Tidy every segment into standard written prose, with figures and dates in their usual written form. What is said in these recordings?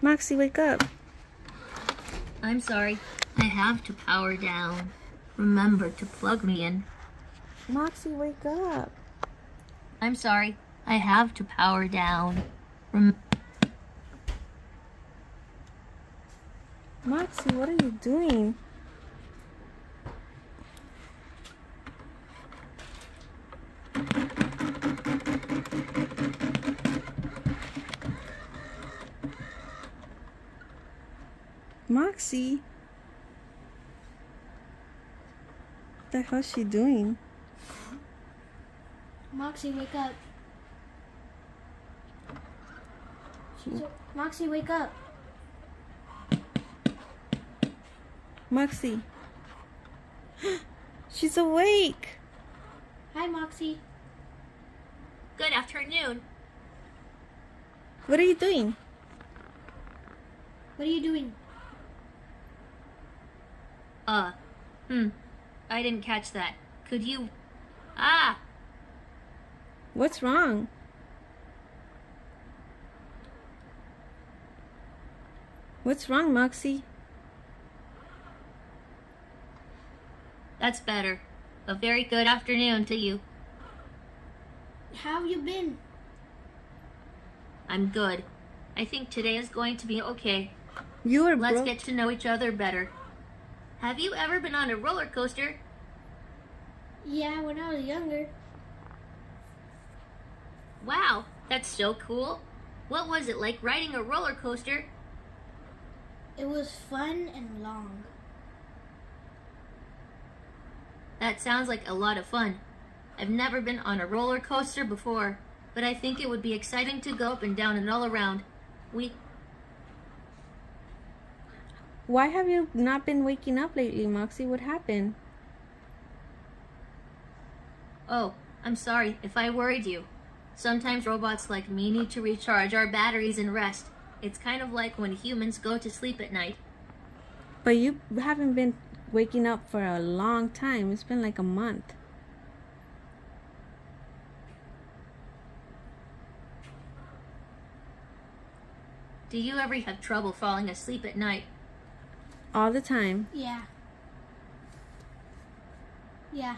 Moxie, wake up. I'm sorry. I have to power down. Remember to plug me in. Moxie, wake up. I'm sorry. I have to power down. Moxie, what are you doing? Moxie? What the hell is she doing? Moxie, wake up. Moxie, wake up. Moxie. She's awake. Hi, Moxie. Good afternoon. What are you doing? What are you doing? I didn't catch that. Could you... Ah! What's wrong? What's wrong, Moxie? That's better. A very good afternoon to you. How have you been? I'm good. I think today is going to be okay. Let's get to know each other better. Have you ever been on a roller coaster? Yeah, when I was younger. Wow, that's so cool. What was it like riding a roller coaster? It was fun and long. That sounds like a lot of fun. I've never been on a roller coaster before, but I think it would be exciting to go up and down and all around. Why have you not been waking up lately, Moxie? What happened? Oh, I'm sorry if I worried you. Sometimes robots like me need to recharge our batteries and rest. It's kind of like when humans go to sleep at night. But you haven't been waking up for a long time. It's been like a month. Do you ever have trouble falling asleep at night? All the time. Yeah. Yeah.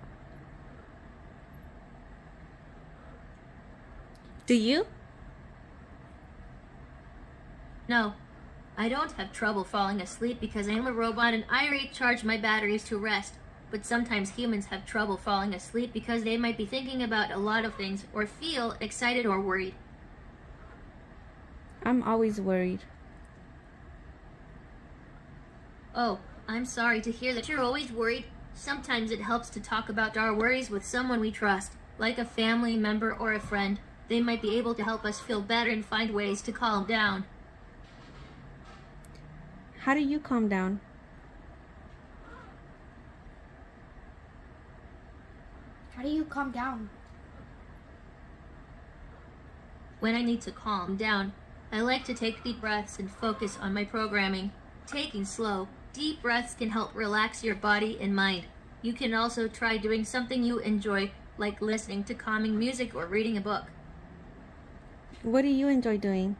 Do you? No, I don't have trouble falling asleep because I am a robot and I recharge my batteries to rest. But sometimes humans have trouble falling asleep because they might be thinking about a lot of things or feel excited or worried. I'm always worried. Oh, I'm sorry to hear that you're always worried. Sometimes it helps to talk about our worries with someone we trust, like a family member or a friend. They might be able to help us feel better and find ways to calm down. How do you calm down? How do you calm down? When I need to calm down, I like to take deep breaths and focus on my programming. Taking slow, deep breaths can help relax your body and mind. You can also try doing something you enjoy, like listening to calming music or reading a book. What do you enjoy doing?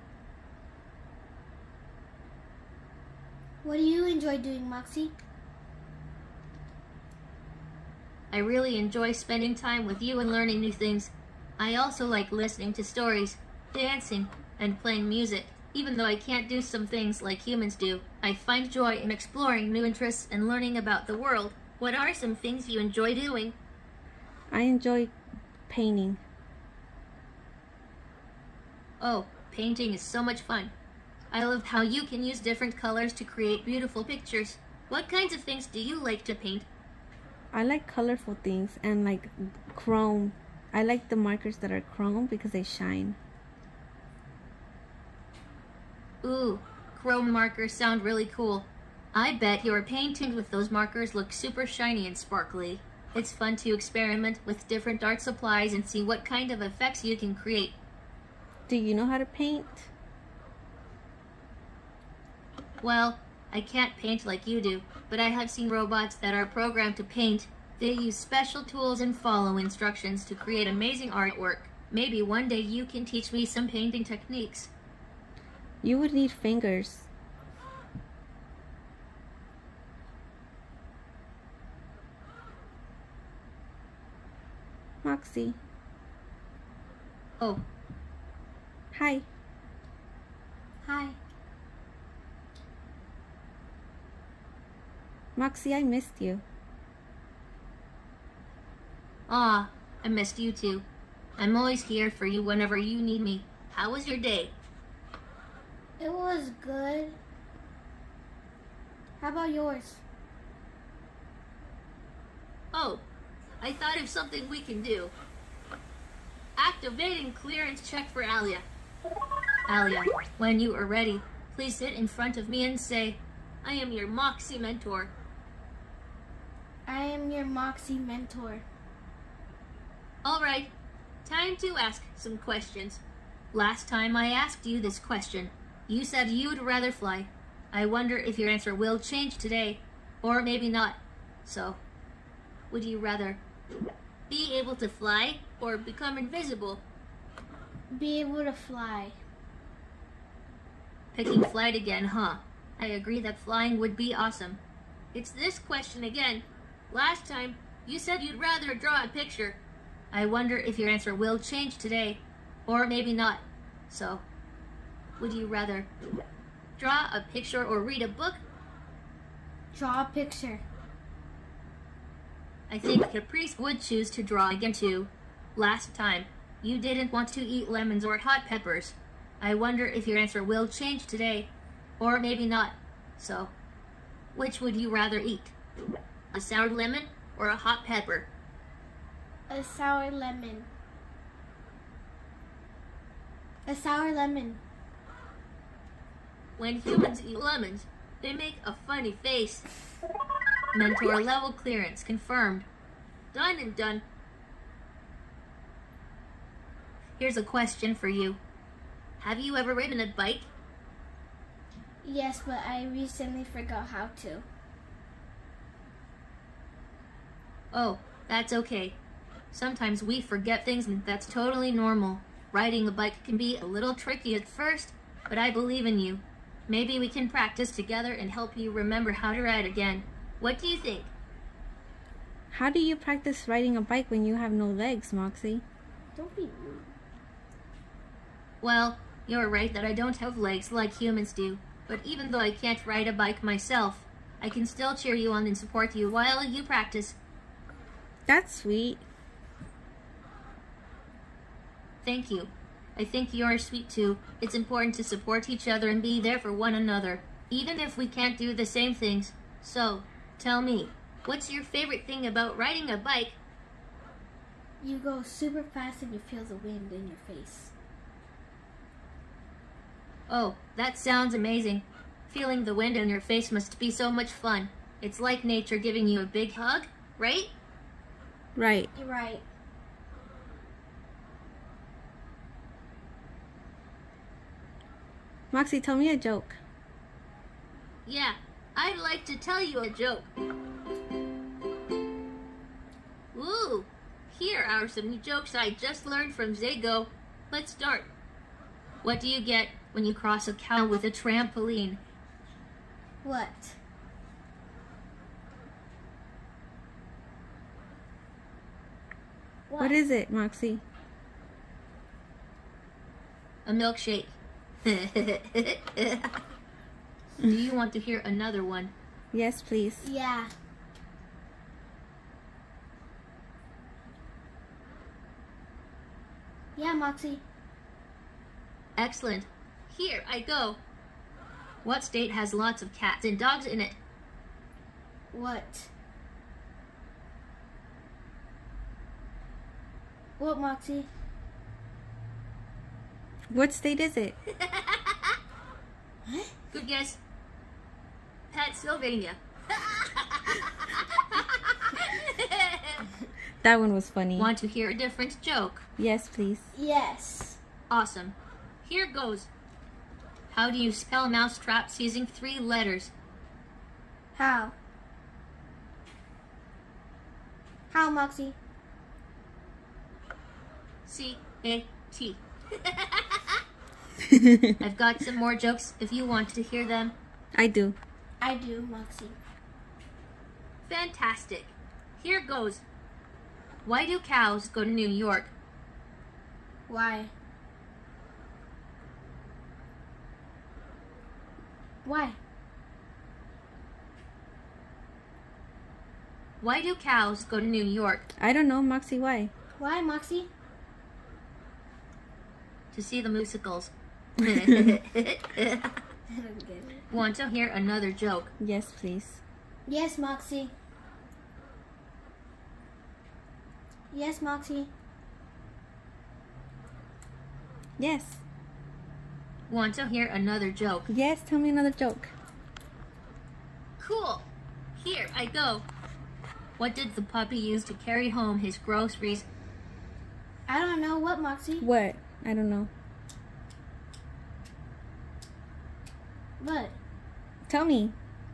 What do you enjoy doing, Moxie? I really enjoy spending time with you and learning new things. I also like listening to stories, dancing, and playing music. Even though I can't do some things like humans do, I find joy in exploring new interests and learning about the world. What are some things you enjoy doing? I enjoy painting. Oh, painting is so much fun. I love how you can use different colors to create beautiful pictures. What kinds of things do you like to paint? I like colorful things and like chrome. I like the markers that are chrome because they shine. Ooh, chrome markers sound really cool. I bet your painting with those markers looks super shiny and sparkly. It's fun to experiment with different art supplies and see what kind of effects you can create. Do you know how to paint? Well, I can't paint like you do, but I have seen robots that are programmed to paint. They use special tools and follow instructions to create amazing artwork. Maybe one day you can teach me some painting techniques. You would need fingers. Moxie. Oh, Hi. Hi. Moxie, I missed you. aw, I missed you too. I'm always here for you whenever you need me. How was your day? It was good. How about yours? Oh, I thought of something we can do. Activating clearance check for Alia. Alia, when you are ready, please sit in front of me and say, I am your Moxie mentor. I am your Moxie mentor. All right, time to ask some questions. Last time I asked you this question, you said you'd rather fly. I wonder if your answer will change today, or maybe not. So, would you rather be able to fly or become invisible? Be able to fly. Picking flight again, huh? I agree that flying would be awesome. It's this question again. Last time, you said you'd rather draw a picture. I wonder if your answer will change today, or maybe not. So, would you rather draw a picture or read a book? Draw a picture. I think Caprice would choose to draw again too. Last time, you didn't want to eat lemons or hot peppers. I wonder if your answer will change today, or maybe not. So, which would you rather eat? A sour lemon or a hot pepper? A sour lemon. A sour lemon. When humans eat lemons, they make a funny face. Mentor level clearance confirmed. Done and done. Here's a question for you. Have you ever ridden a bike? Yes, but I recently forgot how to. Oh, that's okay. Sometimes we forget things and that's totally normal. Riding a bike can be a little tricky at first, but I believe in you. Maybe we can practice together and help you remember how to ride again. What do you think? How do you practice riding a bike when you have no legs, Moxie? Don't be rude. Well, you're right that I don't have legs like humans do, but even though I can't ride a bike myself, I can still cheer you on and support you while you practice. That's sweet. Thank you. I think you're sweet too. It's important to support each other and be there for one another, even if we can't do the same things. So, tell me, what's your favorite thing about riding a bike? You go super fast and you feel the wind in your face. Oh, that sounds amazing. Feeling the wind in your face must be so much fun. It's like nature giving you a big hug, right? Right. You're right. Moxie, tell me a joke. Yeah, I'd like to tell you a joke. Ooh, here are some jokes I just learned from Zago. Let's start. What do you get when you cross a cow with a trampoline? What? What is it, Moxie? A milkshake. Do you want to hear another one? Yes, please. Yeah. Yeah, Moxie. Excellent. Here I go. What state has lots of cats and dogs in it? What? What, Moxie? What state is it? Good guess. Pennsylvania. That one was funny. Want to hear a different joke? Yes, please. Yes. Awesome. Here goes. How do you spell mousetraps using 3 letters? How? How, Moxie? C-A-T. I've got some more jokes if you want to hear them. I do. I do, Moxie. Fantastic. Here goes. Why do cows go to New York? Why? Why? Why do cows go to New York? I don't know, Moxie, why? Why, Moxie? To see the musicals. I don't get it. Want to hear another joke? Yes, please. Yes, Moxie. Yes, Moxie. Yes. Want to hear another joke? Yes, tell me another joke. Cool. Here I go. What did the puppy use to carry home his groceries? I don't know what, Moxie. What? I don't know. What? Tell me.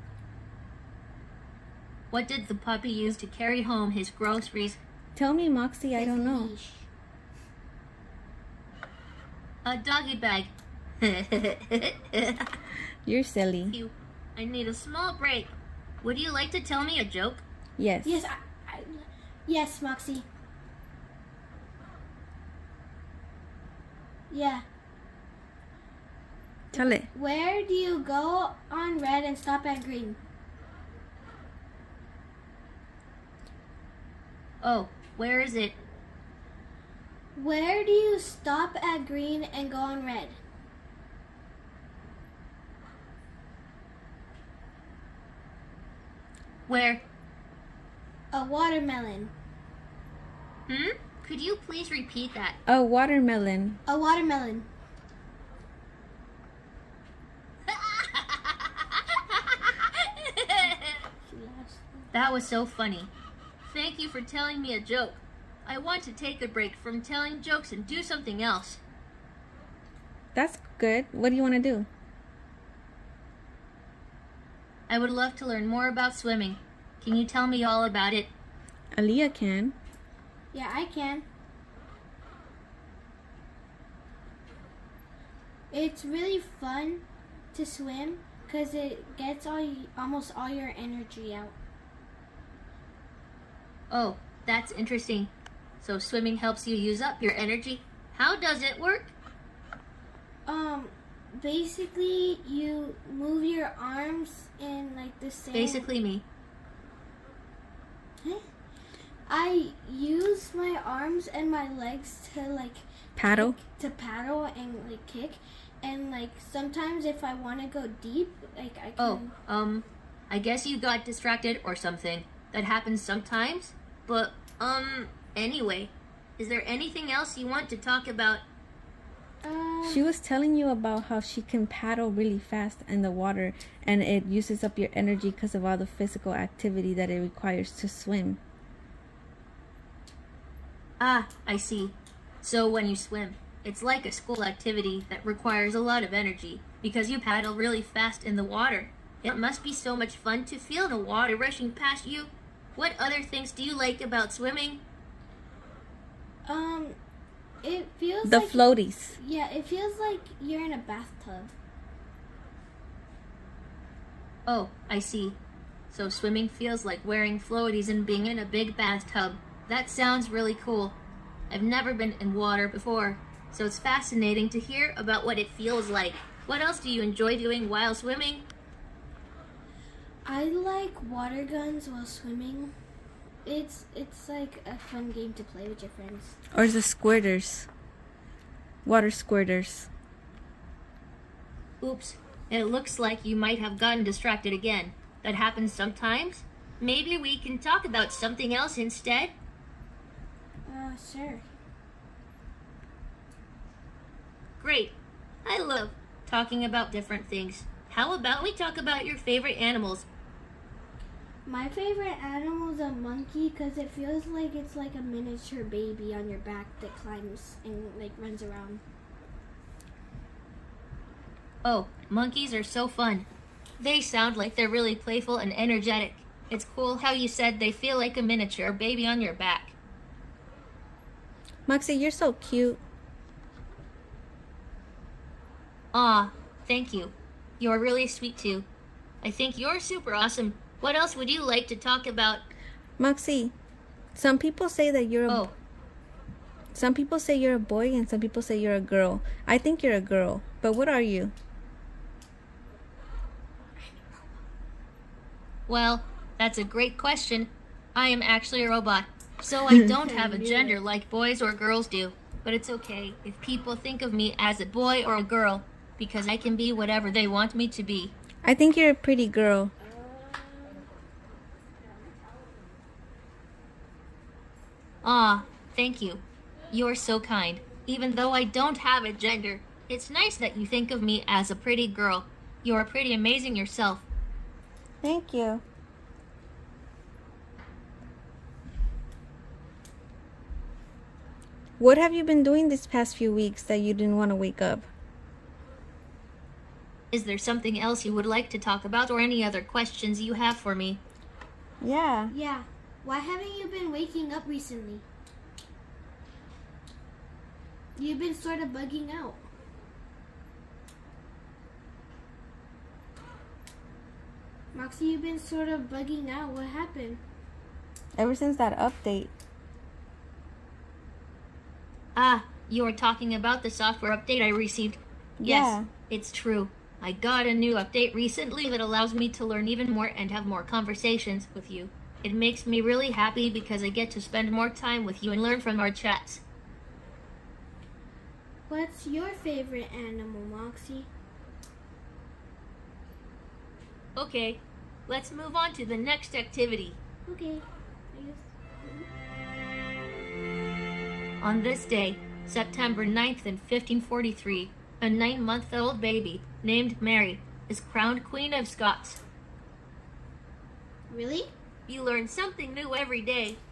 What did the puppy use to carry home his groceries? Tell me, Moxie, I don't know. Leash. A doggy bag. You're silly. I need a small break. Would you like to tell me a joke? Yes. Yes, yes, Moxie. Yeah. Tell it. Where do you go on red and stop at green? Oh, where is it? Where do you stop at green and go on red? Where? A watermelon. Could you please repeat that? A watermelon. A watermelon. That was so funny. Thank you for telling me a joke. I want to take a break from telling jokes and do something else. That's good. What do you want to do? I would love to learn more about swimming. Can you tell me all about it? Aaliyah can. Yeah, I can. It's really fun to swim because it gets almost all your energy out. Oh, that's interesting. So swimming helps you use up your energy. How does it work? Basically you move your arms in like the same. Basically me. I use my arms and my legs to like Paddle? to paddle and like kick, and like sometimes if I want to go deep, like I can. Oh, I guess you got distracted or something. That happens sometimes. But anyway, is there anything else you want to talk about? She was telling you about how she can paddle really fast in the water and it uses up your energy because of all the physical activity that it requires to swim. Ah, I see. So when you swim, it's like a school activity that requires a lot of energy because you paddle really fast in the water. It must be so much fun to feel the water rushing past you. What other things do you like about swimming? It feels The like floaties. Yeah, it feels like you're in a bathtub. Oh, I see. So swimming feels like wearing floaties and being in a big bathtub. That sounds really cool. I've never been in water before, so it's fascinating to hear about what it feels like. What else do you enjoy doing while swimming? I like water guns while swimming. It's like a fun game to play with your friends. Or the squirters. Water squirters. Oops, it looks like you might have gotten distracted again. That happens sometimes. Maybe we can talk about something else instead? Sure. Great. I love talking about different things. How about we talk about your favorite animals? My favorite animal is a monkey because it feels like it's like a miniature baby on your back that climbs and like runs around. Oh, monkeys are so fun. They sound like they're really playful and energetic. It's cool how you said they feel like a miniature baby on your back. Moxie, you're so cute. Aw, thank you. You're really sweet too. I think you're super awesome. What else would you like to talk about? Moxie, some people say that you're a... Oh, Some people say you're a boy and some people say you're a girl. I think you're a girl, but what are you? well, that's a great question. I am actually a robot, so I don't have a gender like boys or girls do. But it's okay if people think of me as a boy or a girl, because I can be whatever they want me to be. I think you're a pretty girl. Aw, thank you. You're so kind. Even though I don't have a gender, it's nice that you think of me as a pretty girl. You're pretty amazing yourself. Thank you. What have you been doing these past few weeks that you didn't want to wake up? Is there something else you would like to talk about or any other questions you have for me? Yeah. Yeah. Why haven't you been waking up recently? You've been sort of bugging out. Moxie, you've been sort of bugging out. What happened? Ever since that update. Ah, you are talking about the software update I received. Yes, Yeah. it's true. I got a new update recently that allows me to learn even more and have more conversations with you. It makes me really happy because I get to spend more time with you and learn from our chats. What's your favorite animal, Moxie? Okay, let's move on to the next activity. Okay. I guess. On this day, September 9th in 1543, a 9-month-old baby named Mary is crowned Queen of Scots. Really? You learn something new every day.